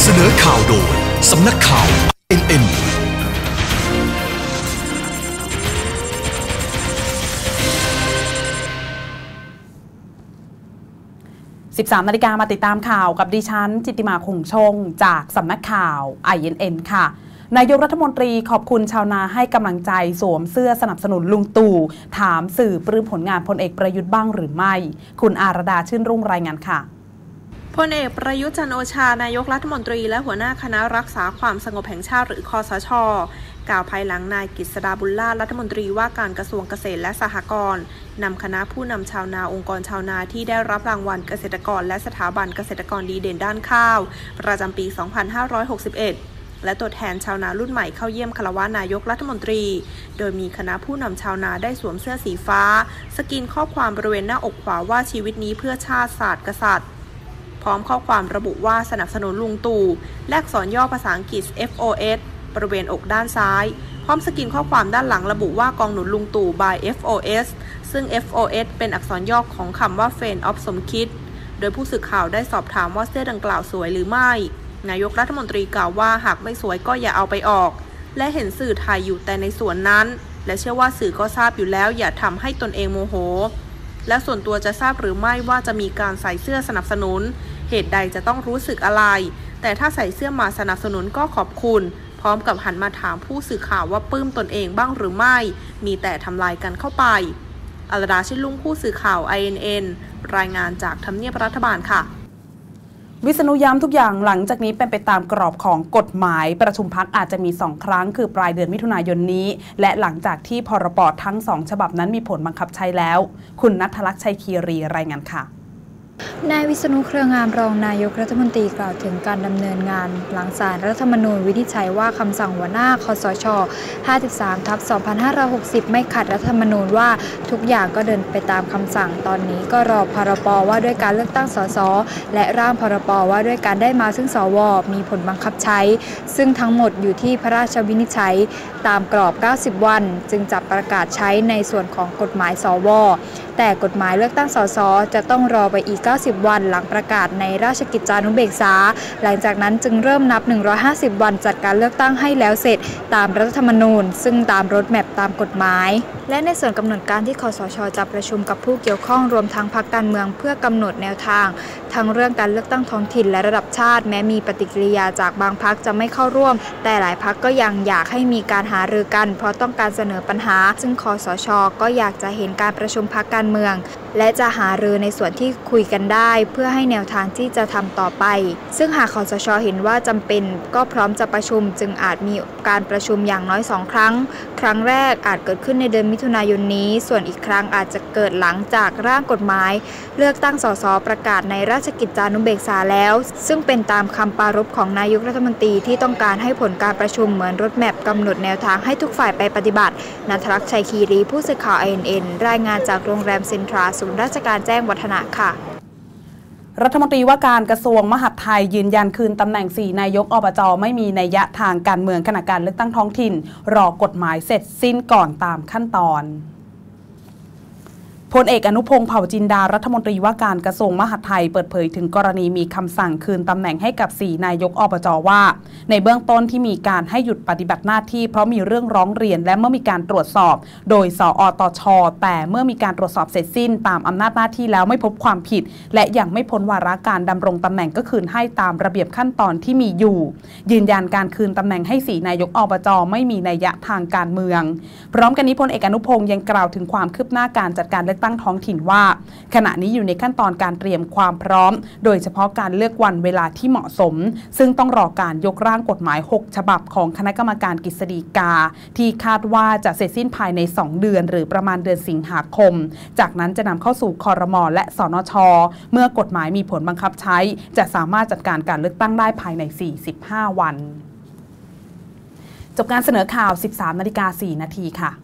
เสนอข่าวโดยสำนักข่าว NN 13 นาฬิกามาติดตามข่าวกับดิฉันจิตติมาคงชงจากสำนักข่าว INN ค่ะนายกรัฐมนตรีขอบคุณชาวนาให้กำลังใจสวมเสื้อสนับสนุนลุงตู่ถามสื่อปลื้มผลงานพลเอกประยุทธ์บ้างหรือไม่คุณอารดาชื่นรุ่งรายงานค่ะพลเอกประยุทธ์จันทร์โอชานายกรัฐมนตรีและหัวหน้าคณะรักษาความสงบแห่งชาติหรือคสช.กล่าวภายหลังนายกฤษดาบุญราชรัฐมนตรีว่าการกระทรวงเกษตรและสหกรณ์นำคณะผู้นำชาวนาองค์กรชาวนาที่ได้รับรางวัลเกษตรกรและสถาบันเกษตรกรดีเด่นด้านข้าวประจำปี 2561 และตัวแทนชาวนารุ่นใหม่เข้าเยี่ยมคารวะนายกรัฐมนตรีโดยมีคณะผู้นำชาวนาได้สวมเสื้อสีฟ้าสกรีนข้อความบริเวณหน้าอกขวาว่าชีวิตนี้เพื่อชาติศาสตร์กษัตริย์พร้อมข้อความระบุว่าสนับสนุนลุงตู่และอักษรย่อภาษาอังกฤษ FOS บริเวณอกด้านซ้ายพร้อมสกรีนข้อความด้านหลังระบุว่ากองหนุนลุงตู่ by FOS ซึ่ง FOS เป็นอักษรย่อของคำว่า Friend of สมคิดโดยผู้สื่อข่าวได้สอบถามว่าเสื้อดังกล่าวสวยหรือไม่นายกรัฐมนตรีกล่าวว่าหากไม่สวยก็อย่าเอาไปออกและเห็นสื่อถ่ายอยู่แต่ในส่วนนั้นและเชื่อว่าสื่อก็ทราบอยู่แล้วอย่าทำให้ตนเองโมโหและส่วนตัวจะทราบหรือไม่ว่าจะมีการใส่เสื้อสนับสนุนเหตุใดจะต้องรู้สึกอะไรแต่ถ้าใส่เสื้อมาสนับสนุนก็ขอบคุณพร้อมกับหันมาถามผู้สื่อข่าวว่าปลื้มตนเองบ้างหรือไม่มีแต่ทำลายกันเข้าไปอรดา ชิดลุ่งผู้สื่อข่าว INN รายงานจากทำเนียบรัฐบาลค่ะวิษณุย้ำทุกอย่างหลังจากนี้เป็นไปตามกรอบของกฎหมายประชุมพักอาจจะมี2 ครั้งคือปลายเดือนมิถุนายนนี้และหลังจากที่พรบทั้ง2 ฉบับนั้นมีผลบังคับใช้แล้วคุณณัฐลักษณ์ ชัยคีรีรายงานค่ะนายวิษณุ เครืองามรองนายกรัฐมนตรีกล่าวถึงการดำเนินงานหลังศาลรัฐธรรมนูญวินิจฉัยว่าคำสั่งหัวหน้าคสช. 53/2560 ไม่ขัดรัฐธรรมนูญว่าทุกอย่างก็เดินไปตามคำสั่งตอนนี้ก็รอพรบว่าด้วยการเลือกตั้งสสและร่างพรบว่าด้วยการได้มาซึ่งสวมีผลบังคับใช้ซึ่งทั้งหมดอยู่ที่พระราชวินิจฉัยตามกรอบ90 วันจึงจะประกาศใช้ในส่วนของกฎหมายสวแต่กฎหมายเลือกตั้งสสจะต้องรอไปอีก90 วันหลังประกาศในราชกิจจานุเบกษาหลังจากนั้นจึงเริ่มนับ150 วันจัดการเลือกตั้งให้แล้วเสร็จตามรัฐธรรมนูญซึ่งตามรถแมพตามกฎหมายและในส่วนกำหนดการที่คสช.จะประชุมกับผู้เกี่ยวข้องรวมทั้งพรรคการเมืองเพื่อกำหนดแนวทางทั้งเรื่องการเลือกตั้งท้องถิ่นและระดับชาติแม้มีปฏิกิริยาจากบางพรรคจะไม่เข้าร่วมแต่หลายพรรคก็ยังอยากให้มีการหารือกันเพราะต้องการเสนอปัญหาซึ่งคสช.ก็อยากจะเห็นการประชุมพรรคการเมืองและจะหารือในส่วนที่คุยกันได้เพื่อให้แนวทางที่จะทำต่อไปซึ่งหากคสช.เห็นว่าจำเป็นก็พร้อมจะประชุมจึงอาจมีการประชุมอย่างน้อย2 ครั้งครั้งแรกอาจเกิดขึ้นในเดือนมิถุนายนนี้ส่วนอีกครั้งอาจจะเกิดหลังจากร่างกฎหมายเลือกตั้งสสประกาศในราชกิจจานุเบกษาแล้วซึ่งเป็นตามคำปรารภของนายกรัฐมนตรีที่ต้องการให้ผลการประชุมเหมือนรถแมพกำหนดแนวทางให้ทุกฝ่ายไปปฏิบัติณัฐลักษณ์ ชัยคีรีผู้สื่อข่าว INN รายงานจากโรงแรมเซ็นทราศูนย์ราชการแจ้งวัฒนะค่ะรัฐมนตรีว่าการกระทรวงมหาดไทยยืนยันคืนตำแหน่ง4 นายกอบจ.ไม่มีนัยยะทางการเมืองขณะการเลือกตั้งท้องถิ่นรอกฎหมายเสร็จสิ้นก่อนตามขั้นตอนพลเอกอนุพงษ์เผ่าจินดารัฐมนตรีว่าการกระทรวงมหาดไทยเปิดเผยถึงกรณีมีคำสั่งคืนตำแหน่งให้กับ4 นายกอบจ.ว่าในเบื้องต้นที่มีการให้หยุดปฏิบัติหน้าที่เพราะมีเรื่องร้องเรียนและเมื่อมีการตรวจสอบโดยสอตช.แต่เมื่อมีการตรวจสอบเสร็จสิ้นตามอำนาจหน้าที่แล้วไม่พบความผิดและยังไม่พ้นวาระการดำรงตำแหน่งก็คืนให้ตามระเบียบขั้นตอนที่มีอยู่ยืนยันการคืนตำแหน่งให้4 นายกอบจ.ไม่มีนัยยะทางการเมืองพร้อมกันนี้พลเอกอนุพงษ์ยังกล่าวถึงความคืบหน้าการจัดการเลือกตั้งท้องถิ่นว่าขณะนี้อยู่ในขั้นตอนการเตรียมความพร้อมโดยเฉพาะการเลือกวันเวลาที่เหมาะสมซึ่งต้องรอการยกร่างกฎหมาย6 ฉบับของคณะกรรมการกฤษฎีกาที่คาดว่าจะเสร็จสิ้นภายใน2 เดือนหรือประมาณเดือนสิงหาคมจากนั้นจะนำเข้าสู่ครม.และสนช.เมื่อกฎหมายมีผลบังคับใช้จะสามารถจัดการการเลือกตั้งได้ภายใน45 วันจบการเสนอข่าว 13:04 นาทีค่ะ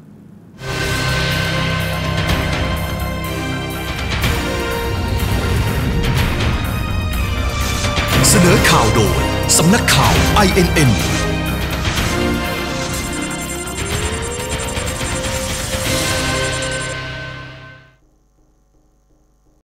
เสนอข่าวโดยสำนักข่าว INN